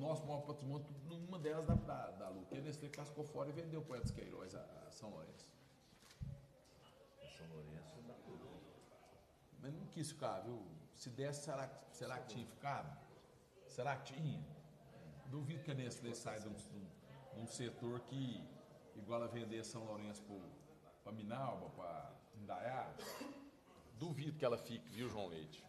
nosso maior patrimônio, numa delas da Lu, que a Nestlé cascou fora e vendeu para o Edson Queiroz a São Lourenço. São Lourenço dá tudo. Mas não quis ficar, viu? Se desse, será que tinha ficado? Será que tinha? Duvido que a Nestlé saia de um setor que igual a vender São Lourenço para Minalba, para Indaiá. Duvido que ela fique, viu, João Leite?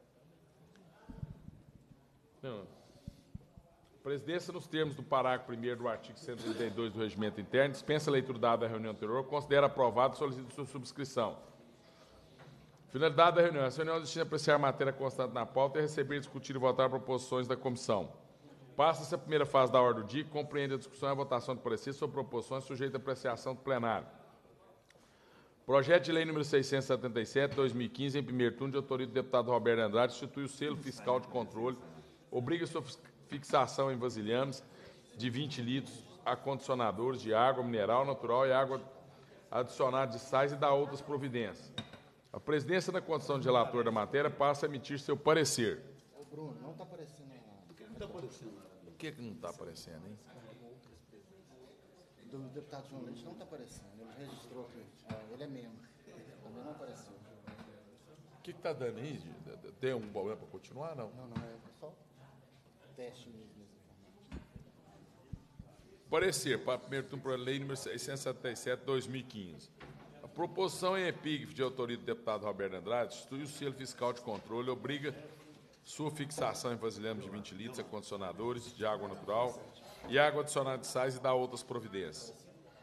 Não. Presidência, nos termos do parágrafo 1º do artigo 132 do Regimento Interno, dispensa a leitura dada da reunião anterior, considera aprovado e solicita sua subscrição. Finalidade da reunião. Essa reunião destina a apreciar a matéria constante na pauta e receber, discutir e votar proposições da comissão. Passa-se a primeira fase da ordem do dia, que compreende a discussão e a votação de parecer sobre proposições sujeitas à apreciação do plenário. Projeto de lei número 677, 2015, em primeiro turno, de autoria do deputado Roberto Andrade, institui o selo fiscal de controle, obriga sua fixação em vasilhames de 20 litros a condicionadores de água mineral, natural e água adicionada de sais e dá outras providências. A presidência, na condição de relator da matéria, passa a emitir seu parecer. Ô, Bruno, não está aparecendo nada. Por que não está aparecendo? Por que não está aparecendo, hein? Do deputado João Leite não está aparecendo. Ele registrou aqui. Ele é membro. Também não apareceu. O que está dando aí? Tem um problema para continuar, não? Não, é só teste mesmo. Parecer para primeiro turno para a lei número 677, 2015. A proposição em epígrafe de autoria do deputado Roberto Andrade institui o selo fiscal de controle, obriga sua fixação em vasilhames de 20 litros a condicionadores de água natural e água adicionada de sais e dá outras providências.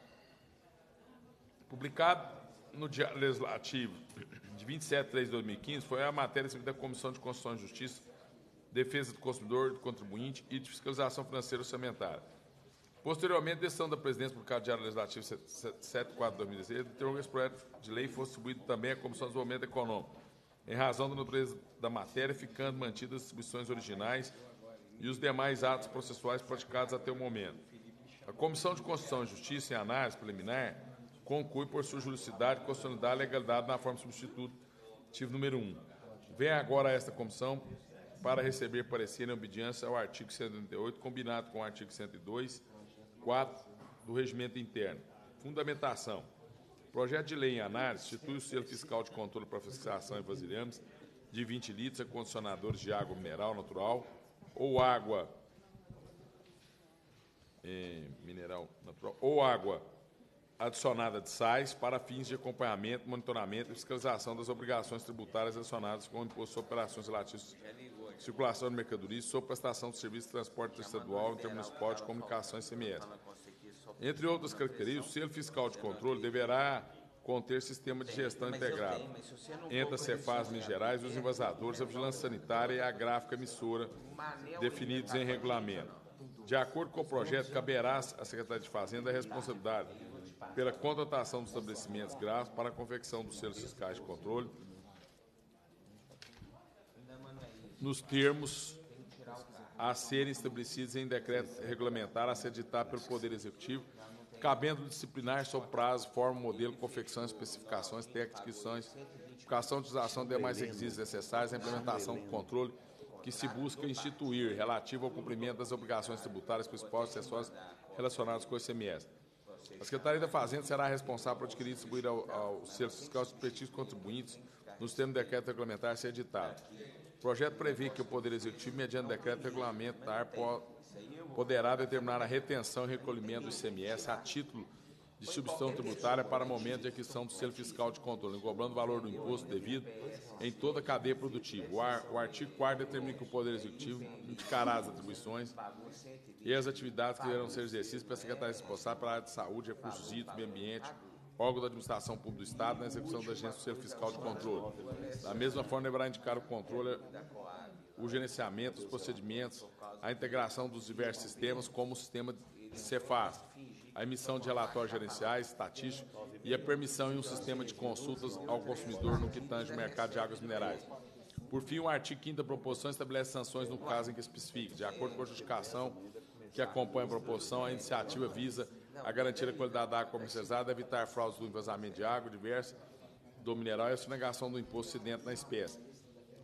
Publicado no Diário Legislativo de 27 de 3 de 2015, foi a matéria recebida da Comissão de Constituição e Justiça, Defesa do Consumidor, do Contribuinte e de Fiscalização Financeira Orçamentária. Posteriormente, decisão da presidência publicada no Diário Legislativo 74 de 2016, determinou que esse projeto de lei fosse distribuído também à Comissão de Desenvolvimento Econômico, em razão da natureza da matéria, ficando mantidas as distribuições originais e os demais atos processuais praticados até o momento. A Comissão de Constituição e Justiça, em análise preliminar, conclui por sua juridicidade, constitucionalidade e legalidade na forma substitutiva número 1. Vem agora a esta comissão para receber parecer em obediência ao artigo 188, combinado com o artigo 102, 4 do Regimento Interno. Fundamentação. Projeto de lei em análise institui o selo fiscal de controle para fixação em vasilhames de 20 litros a condicionadores de água mineral natural ou água mineral natural ou água adicionada de sais para fins de acompanhamento, monitoramento e fiscalização das obrigações tributárias adicionadas com o imposto sobre operações relativas à circulação de mercadorias, sobre prestação de serviços de transporte estadual, intermunicipal de comunicação e ICMS. Entre outras características, o selo fiscal de controle deverá conter sistema de gestão integrado entre a Cefaz Minas Gerais, os envasadores, a vigilância sanitária e a gráfica emissora, definidos em regulamento. De acordo com o projeto, caberá à Secretaria de Fazenda a responsabilidade pela contratação dos estabelecimentos gráficos para a confecção dos selos fiscais de controle, nos termos a serem estabelecidos em decreto regulamentar a ser editado pelo Poder Executivo, cabendo disciplinar sob prazo, forma, modelo, confecção, especificações, técnicas, descrições, aplicação, utilização de demais requisitos necessários à implementação do controle que se busca instituir relativo ao cumprimento das obrigações tributárias principais e acessórias relacionadas com o ICMS. A Secretaria da Fazenda será responsável por adquirir e distribuir ao selo fiscal os respectivos contribuintes nos termos do decreto regulamentar a ser editado. O projeto prevê que o Poder Executivo, mediante decreto regulamentar, poderá determinar a retenção e recolhimento do ICMS a título de substituição tributária para momento de aquisição do selo fiscal de controle, englobando o valor do imposto devido em toda a cadeia produtiva. O artigo 4º determina que o Poder Executivo indicará as atribuições e as atividades que deverão ser exercidas pela Secretaria responsável pela área de saúde, recursos hídricos, meio ambiente, órgão da administração pública do Estado na execução da agência do selo fiscal de controle. Da mesma forma, deverá indicar o controle, o gerenciamento, os procedimentos, a integração dos diversos sistemas, como o sistema de Cefaz, a emissão de relatórios gerenciais, estatísticos e a permissão em um sistema de consultas ao consumidor no que tange o mercado de águas minerais. Por fim, o artigo 5º da proposição estabelece sanções no caso em que especifique. De acordo com a justificação que acompanha a proposição, a iniciativa visa a garantir a qualidade da água comercializada, evitar fraudes do envasamento de água diversa do mineral e a sonegação do imposto incidente na espécie.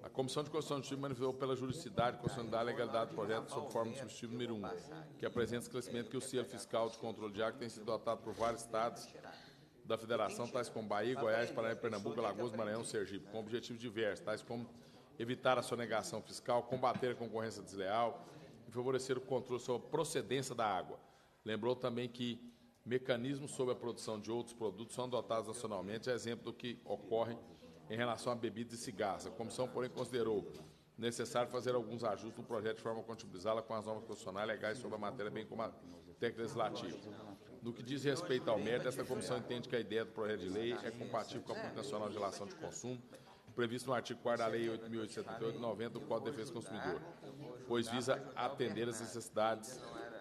A Comissão de Constituição e Justiça manifestou pela juridicidade, constitucionalidade e legalidade do projeto sob forma do substitutivo número 1, que apresenta esclarecimento que o selo fiscal de controle de água tem sido adotado por vários estados da Federação, tais como Bahia, Goiás, Paraná, Pernambuco, Alagoas, Maranhão e Sergipe, com objetivos diversos, tais como evitar a sonegação fiscal, combater a concorrência desleal e favorecer o controle sobre a procedência da água. Lembrou também que mecanismos sobre a produção de outros produtos são adotados nacionalmente, a exemplo do que ocorre em relação a bebidas e cigarros. A comissão, porém, considerou necessário fazer alguns ajustes no projeto de forma a compatibilizá-la com as normas constitucionais e legais sobre a matéria, bem como a técnica legislativa. No que diz respeito ao mérito, esta comissão entende que a ideia do projeto de lei é compatível com a Política Nacional de Relação de Consumo, previsto no artigo 4º da Lei 8.878/90 do Código de Defesa do Consumidor, pois visa atender as necessidades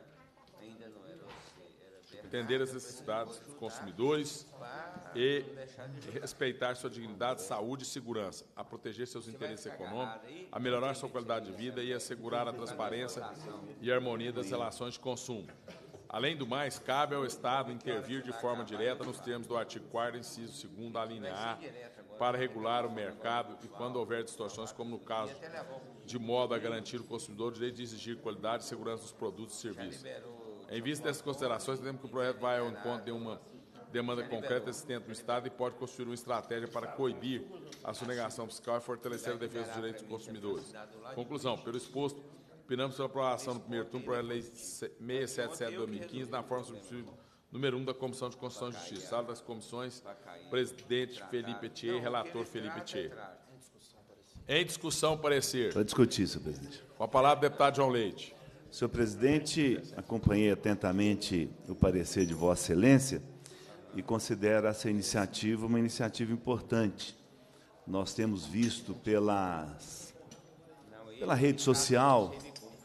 dos consumidores e respeitar sua dignidade, saúde e segurança, a proteger seus interesses econômicos, a melhorar sua qualidade de vida e assegurar a transparência e a harmonia das relações de consumo. Além do mais, cabe ao Estado intervir de forma direta nos termos do artigo 4º, inciso 2º, da linha A, para regular o mercado e, quando houver distorções, como no caso, de modo a garantir ao consumidor o direito de exigir qualidade e segurança dos produtos e serviços. Em vista dessas considerações, entendemos que o projeto vai ao encontro de uma demanda concreta existente no Estado e pode constituir uma estratégia para coibir a sonegação fiscal e fortalecer a defesa dos direitos dos consumidores. Conclusão, pelo exposto, opinamos pela aprovação no primeiro turno do projeto de lei 677/2015, na forma substitutiva número 1 da Comissão de Constituição e Justiça. Sala das Comissões, presidente Felipe Thier, relator Felipe Thier. Em discussão, parecer. Para discutir, senhor presidente. Com a palavra, o deputado João Leite. Senhor presidente, acompanhei atentamente o parecer de Vossa Excelência e considero essa iniciativa uma iniciativa importante. Nós temos visto pela rede social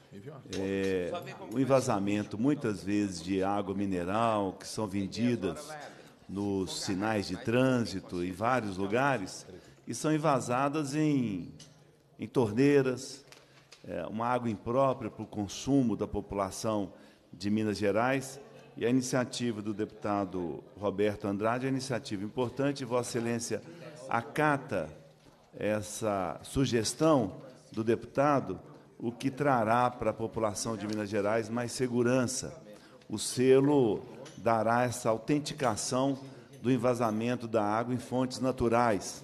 o envasamento, muitas vezes, de água mineral, que são vendidas nos sinais de trânsito em vários lugares, e são envasadas em torneiras, uma água imprópria para o consumo da população de Minas Gerais. E a iniciativa do deputado Roberto Andrade é uma iniciativa importante, e Vossa Excelência acata essa sugestão do deputado, o que trará para a população de Minas Gerais mais segurança. O selo dará essa autenticação do envasamento da água em fontes naturais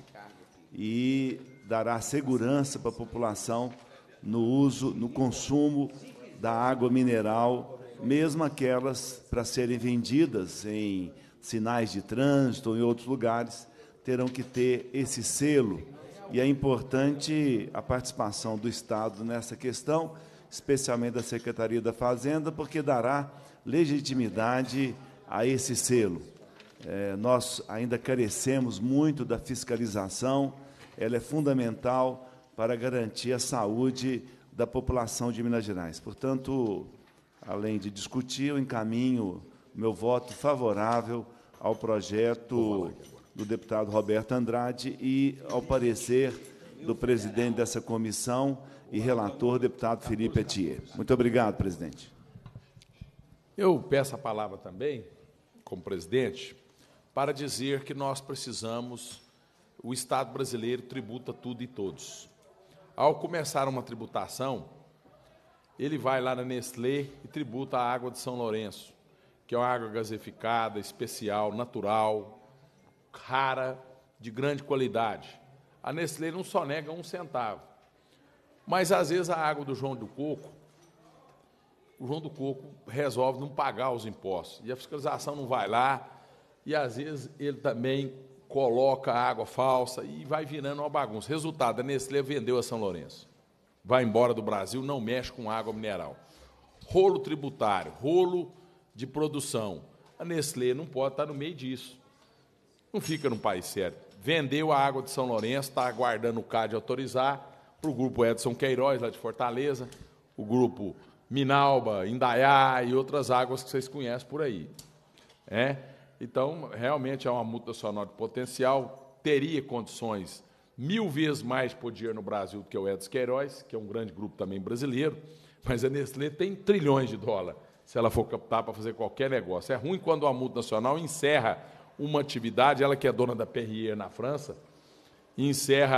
e dará segurança para a população no uso, no consumo da água mineral, mesmo aquelas para serem vendidas em sinais de trânsito ou em outros lugares, terão que ter esse selo. E é importante a participação do Estado nessa questão, especialmente da Secretaria da Fazenda, porque dará legitimidade a esse selo. Nós ainda carecemos muito da fiscalização, ela é fundamental para garantir a saúde da população de Minas Gerais. Portanto, além de discutir, eu encaminho meu voto favorável ao projeto do deputado Roberto Andrade e ao parecer do presidente dessa comissão e relator, deputado Felipe Thier. Muito obrigado, presidente. Eu peço a palavra também, como presidente, para dizer que nós precisamos, o Estado brasileiro tributa tudo e todos. Ao começar uma tributação, ele vai lá na Nestlé e tributa a água de São Lourenço, que é uma água gaseificada, especial, natural, rara, de grande qualidade. A Nestlé não só nega 1 centavo. Mas, às vezes, a água do João do Coco, o João do Coco resolve não pagar os impostos. E a fiscalização não vai lá, e, às vezes, ele também coloca água falsa e vai virando uma bagunça. Resultado, a Nestlé vendeu a São Lourenço. Vai embora do Brasil, não mexe com água mineral. Rolo tributário, rolo de produção. A Nestlé não pode estar no meio disso. Não fica num país sério. Vendeu a água de São Lourenço, está aguardando o CAD autorizar, para o grupo Edson Queiroz, lá de Fortaleza, o grupo Minalba, Indaiá e outras águas que vocês conhecem por aí. Então, realmente é uma multinacional de potencial, teria condições 1000 vezes mais por dia no Brasil do que o Edson Queiroz, que é um grande grupo também brasileiro, mas a Nestlé tem trilhões de dólares, se ela for captar para fazer qualquer negócio. É ruim quando a multinacional encerra uma atividade, ela que é dona da Perrier na França, encerra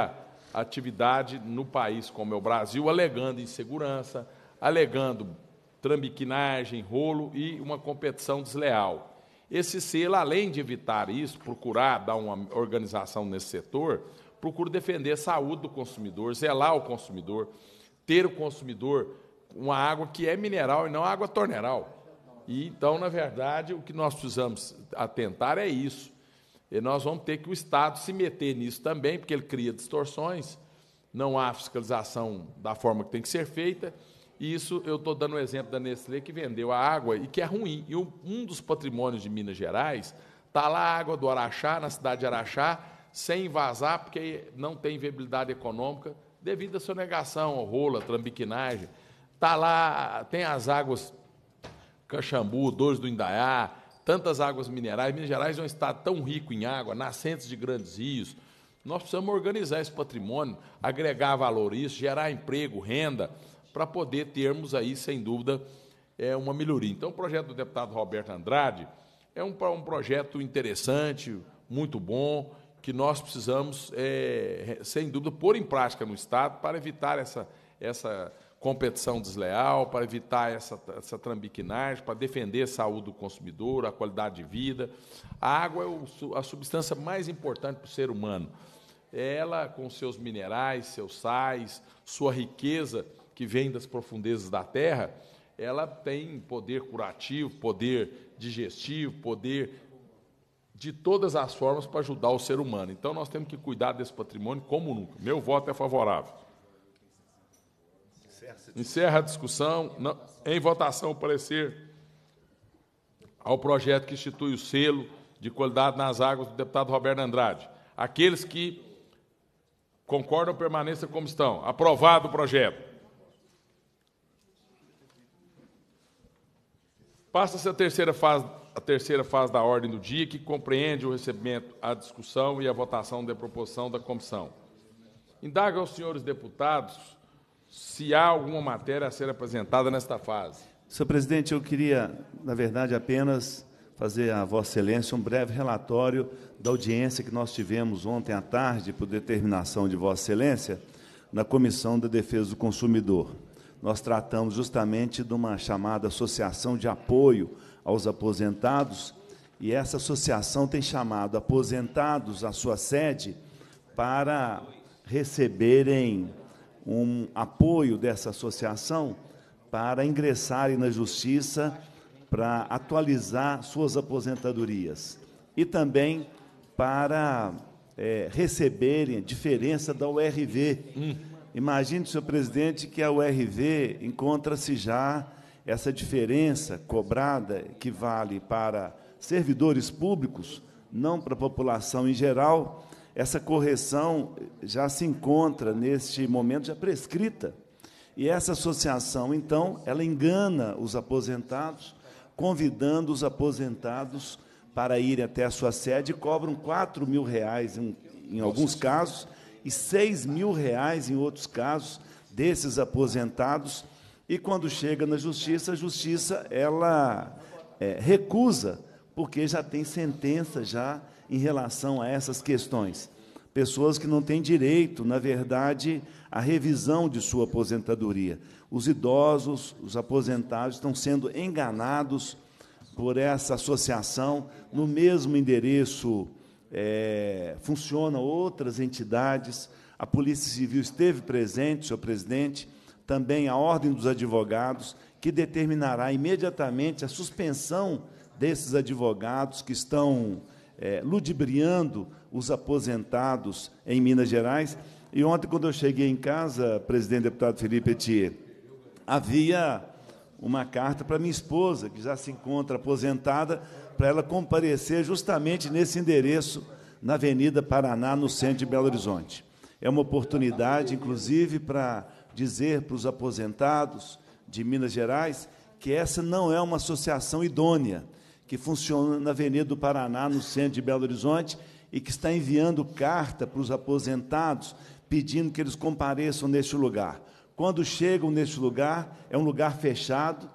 atividade no país, como é o Brasil, alegando insegurança, alegando trambiquinagem, rolo e uma competição desleal. Esse selo, além de evitar isso, procurar dar uma organização nesse setor, procura defender a saúde do consumidor, zelar o consumidor, ter o consumidor uma água que é mineral e não água torneral. E, então, na verdade, o que nós precisamos atentar é isso. E nós vamos ter que o Estado se meter nisso também, porque ele cria distorções, não há fiscalização da forma que tem que ser feita. E isso, eu estou dando o exemplo da Nestlé, que vendeu a água e que é ruim. E um dos patrimônios de Minas Gerais está lá a água do Araxá, na cidade de Araxá, sem vazar, porque não tem viabilidade econômica, devido à sonegação, ao rolo, à trambiquinagem. Está lá, tem as águas Caxambu, Dores do Indaiá, tantas águas minerais. Minas Gerais é um estado tão rico em água, nascentes de grandes rios. Nós precisamos organizar esse patrimônio, agregar valor a isso, gerar emprego, renda, para poder termos aí, sem dúvida, uma melhoria. Então, o projeto do deputado Roberto Andrade é um projeto interessante, muito bom, que nós precisamos, sem dúvida, pôr em prática no Estado para evitar essa competição desleal, para evitar essa trambiquinagem, para defender a saúde do consumidor, a qualidade de vida. A água é a substância mais importante para o ser humano. Ela, com seus minerais, seus sais, sua riqueza, que vem das profundezas da terra, ela tem poder curativo, poder digestivo, poder de todas as formas para ajudar o ser humano. Então, nós temos que cuidar desse patrimônio como nunca. Meu voto é favorável. Encerra a discussão. Em votação, o parecer ao projeto que institui o selo de qualidade nas águas do deputado Roberto Andrade. Aqueles que concordam, permaneçam como estão. Aprovado o projeto. Passa-se a terceira fase da ordem do dia, que compreende o recebimento, a discussão e a votação da proposição da comissão. Indago aos senhores deputados se há alguma matéria a ser apresentada nesta fase. Senhor presidente, eu queria, na verdade, apenas fazer a Vossa Excelência um breve relatório da audiência que nós tivemos ontem à tarde, por determinação de Vossa Excelência, na Comissão da Defesa do Consumidor. Nós tratamos justamente de uma chamada Associação de Apoio aos Aposentados, e essa associação tem chamado aposentados à sua sede para receberem um apoio dessa associação para ingressarem na Justiça para atualizar suas aposentadorias e também para receberem a diferença da URV. Imagine, senhor presidente, que a URV encontra-se já essa diferença cobrada, que vale para servidores públicos, não para a população em geral. Essa correção já se encontra, neste momento, já prescrita. E essa associação, então, ela engana os aposentados, convidando os aposentados para irem até a sua sede, e cobram R$4.000 em alguns casos, e R$6.000 em outros casos, desses aposentados, e quando chega na Justiça, a Justiça ela recusa, porque já tem sentença já em relação a essas questões. Pessoas que não têm direito, na verdade, à revisão de sua aposentadoria. Os idosos, os aposentados, estão sendo enganados por essa associação. No mesmo endereço funcionam outras entidades. A Polícia Civil esteve presente, senhor presidente, também a Ordem dos Advogados, que determinará imediatamente a suspensão desses advogados que estão ludibriando os aposentados em Minas Gerais. E ontem, quando eu cheguei em casa, presidente deputado Felipe Etier, havia uma carta para minha esposa, que já se encontra aposentada, para ela comparecer justamente nesse endereço, na Avenida Paraná, no centro de Belo Horizonte. É uma oportunidade, inclusive, para dizer para os aposentados de Minas Gerais que essa não é uma associação idônea, que funciona na Avenida do Paraná, no centro de Belo Horizonte, e que está enviando carta para os aposentados, pedindo que eles compareçam neste lugar. Quando chegam neste lugar, é um lugar fechado,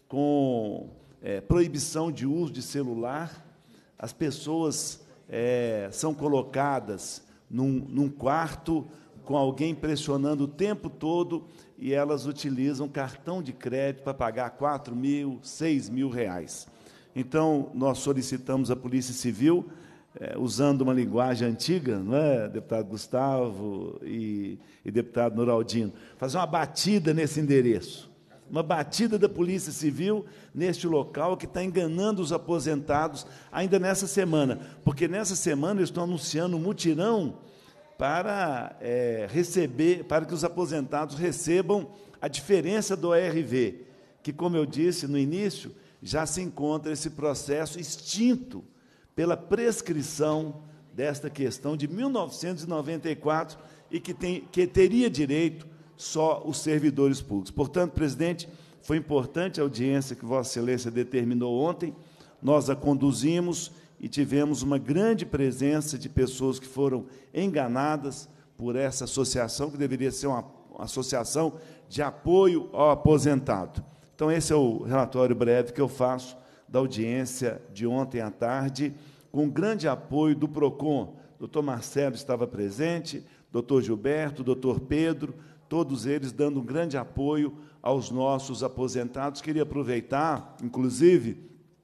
com proibição de uso de celular. As pessoas são colocadas num quarto com alguém pressionando o tempo todo e elas utilizam cartão de crédito para pagar R$ 4.000, R$ 6.000. Então, nós solicitamos à Polícia Civil, usando uma linguagem antiga, não é, deputado Gustavo e deputado Noraldino, fazer uma batida nesse endereço, uma batida da Polícia Civil neste local que está enganando os aposentados ainda nessa semana, porque nessa semana eles estão anunciando um mutirão para para que os aposentados recebam a diferença do ORV, que, como eu disse no início, já se encontra esse processo extinto pela prescrição desta questão de 1994 e que teria direito só os servidores públicos. Portanto, presidente, foi importante a audiência que Vossa Excelência determinou ontem, nós a conduzimos e tivemos uma grande presença de pessoas que foram enganadas por essa associação, que deveria ser uma associação de apoio ao aposentado. Então, esse é o relatório breve que eu faço da audiência de ontem à tarde, com grande apoio do PROCON. Doutor Marcelo estava presente, doutor Gilberto, doutor Pedro, todos eles dando um grande apoio aos nossos aposentados. Queria aproveitar, inclusive,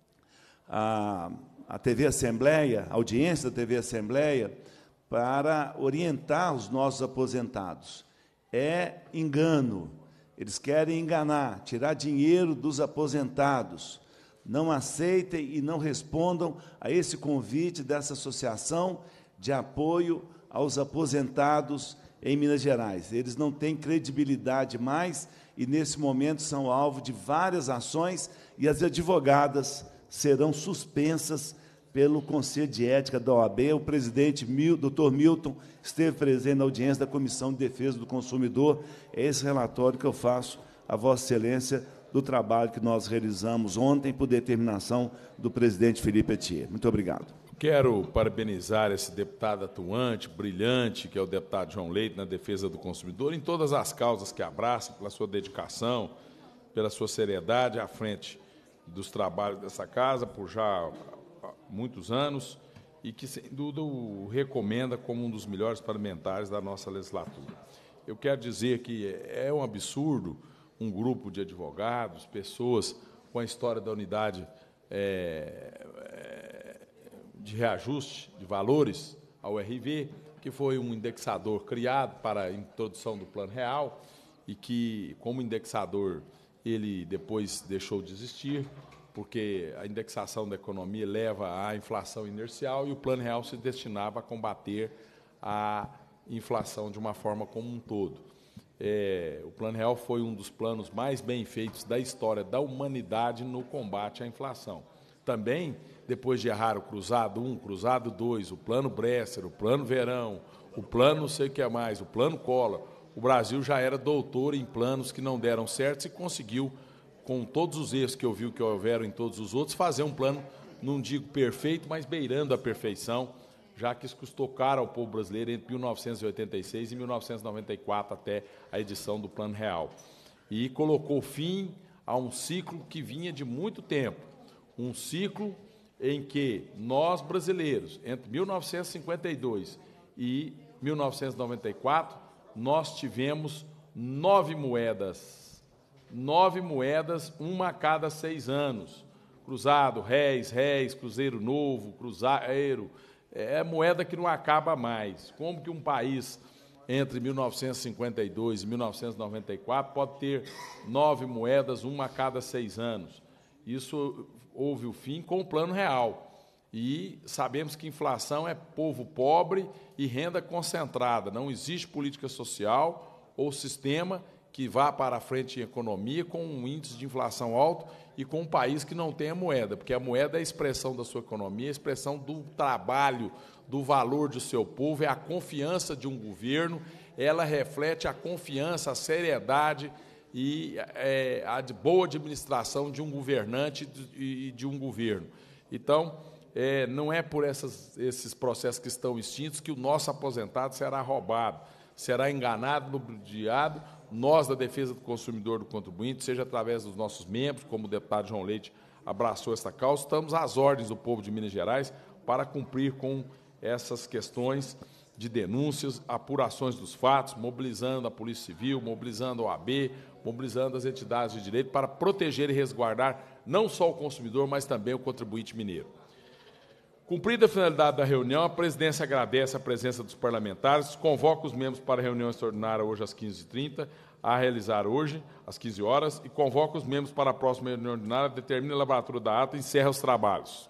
a TV Assembleia, a audiência da TV Assembleia, para orientar os nossos aposentados. É engano. Eles querem enganar, tirar dinheiro dos aposentados. Não aceitem e não respondam a esse convite dessa associação de apoio aos aposentados em Minas Gerais. Eles não têm credibilidade mais e, nesse momento, são alvo de várias ações e as advogadas serão suspensas pelo Conselho de Ética da OAB. O presidente, doutor Milton, esteve presente na audiência da Comissão de Defesa do Consumidor. É esse relatório que eu faço a Vossa Excelência do trabalho que nós realizamos ontem por determinação do presidente Felipe Etier. Muito obrigado. Quero parabenizar esse deputado atuante, brilhante, que é o deputado João Leite, na defesa do consumidor, em todas as causas que abraça, pela sua dedicação, pela sua seriedade à frente dos trabalhos dessa casa, por já muitos anos, e que, sem dúvida, o recomenda como um dos melhores parlamentares da nossa legislatura. Eu quero dizer que é um absurdo um grupo de advogados, pessoas com a história da unidade de reajuste de valores ao RV, que foi um indexador criado para a introdução do Plano Real e que, como indexador, ele depois deixou de existir, porque a indexação da economia leva à inflação inercial e o Plano Real se destinava a combater a inflação de uma forma como um todo. O Plano Real foi um dos planos mais bem feitos da história da humanidade no combate à inflação. Também, depois de errar o Cruzado 1, Cruzado 2, o Plano Bresser, o Plano Verão, o Plano não sei o que mais, o Plano Collor, o Brasil já era doutor em planos que não deram certo e conseguiu, com todos os erros que eu vi que houveram em todos os outros, fazer um plano, não digo perfeito, mas beirando a perfeição, já que isso custou caro ao povo brasileiro entre 1986 e 1994, até a edição do Plano Real. E colocou fim a um ciclo que vinha de muito tempo, um ciclo em que nós, brasileiros, entre 1952 e 1994, nós tivemos 9 moedas, uma a cada 6 anos. Cruzado, réis, cruzeiro novo, cruzeiro, moeda que não acaba mais. Como que um país, entre 1952 e 1994, pode ter 9 moedas, uma a cada 6 anos? Isso houve o fim com o Plano Real. E sabemos que inflação é povo pobre e renda concentrada. Não existe política social ou sistema que vá para a frente em economia com um índice de inflação alto e com um país que não tenha moeda, porque a moeda é a expressão da sua economia, a expressão do trabalho, do valor do seu povo, é a confiança de um governo, ela reflete a confiança, a seriedade e a boa administração de um governante e de um governo. Então, não é por esses processos que estão extintos que o nosso aposentado será roubado, será enganado, ludibriado. Nós, da defesa do consumidor, do contribuinte, seja através dos nossos membros, como o deputado João Leite abraçou essa causa, estamos às ordens do povo de Minas Gerais para cumprir com essas questões de denúncias, apurações dos fatos, mobilizando a Polícia Civil, mobilizando a OAB, mobilizando as entidades de direito para proteger e resguardar não só o consumidor, mas também o contribuinte mineiro. Cumprida a finalidade da reunião, a presidência agradece a presença dos parlamentares, convoca os membros para a reunião extraordinária hoje às 15h30, a realizar hoje, às 15 horas, e convoca os membros para a próxima reunião ordinária, determina a elaboratura da ata e encerra os trabalhos.